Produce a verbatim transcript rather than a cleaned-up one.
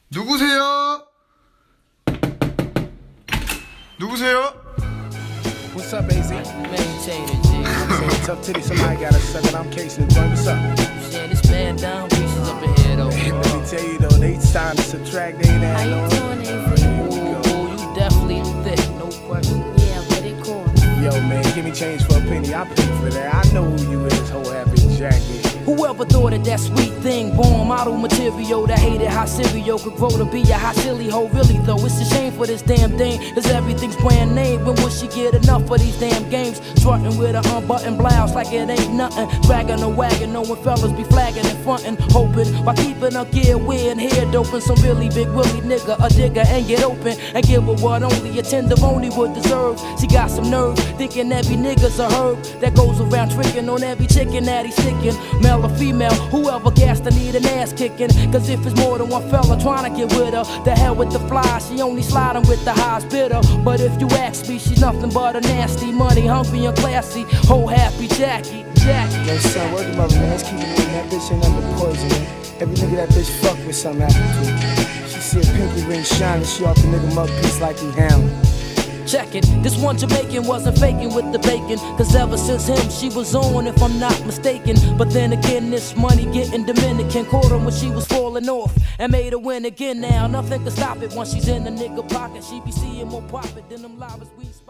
누구세요? 누구세요? What's up, A Z? Maintain it, G. I'm saying tough titty, somebody gotta suck it. I'm casing the joint. What's up? Yeah, this man down pieces up ahead, though. Hey, let me tell you though, they time to subtract. They ain't How that you long. doing, A Z? Ooh, you definitely thick, no question. Yeah, but it cool. Yo, man, give me change for a penny. I pay for that. I know who you is, whole happy jacket. Whoever thought of that sweet thing, born model material that hated how cereal could grow to be a hot silly hoe. Really though, it's a shame for this damn thing, cause everything's brand name. When will she get enough of these damn games? Strutting with a unbuttoned blouse like it ain't nothing. Dragging a wagon, knowing fellas be flagging and frontin'. Hoping while keeping her gear weird and hair doping. Some really big willy nigga, a digger, and get open and give her what only a tenderoni would deserve. She got some nerve, thinking every nigga's a herb that goes around tricking on every chicken that he's sticking. Male or female, whoever gas to need an ass kicking. Cause if it's more than one fella trying to get with her, the hell with the fly, she only sliding with the highest bidder. But if you ask me, she's nothing but a nasty, money hungry and classy, whole happy Jackie, Jackie. Yo, son, word about man, let's keep it moving. That bitch ain't nothing but poison, man. Every nigga that bitch fuck with something happen to her. She see a pinky ring shining, she off the nigga mug piece like he Hamlin. Check it, this one Jamaican wasn't faking with the bacon. Cause ever since him, she was on, if I'm not mistaken. But then again, this money getting Dominican. Caught her when she was falling off and made her win again now. Nothing can stop it once she's in the nigga pocket. She be seeing more profit than them livers we spot.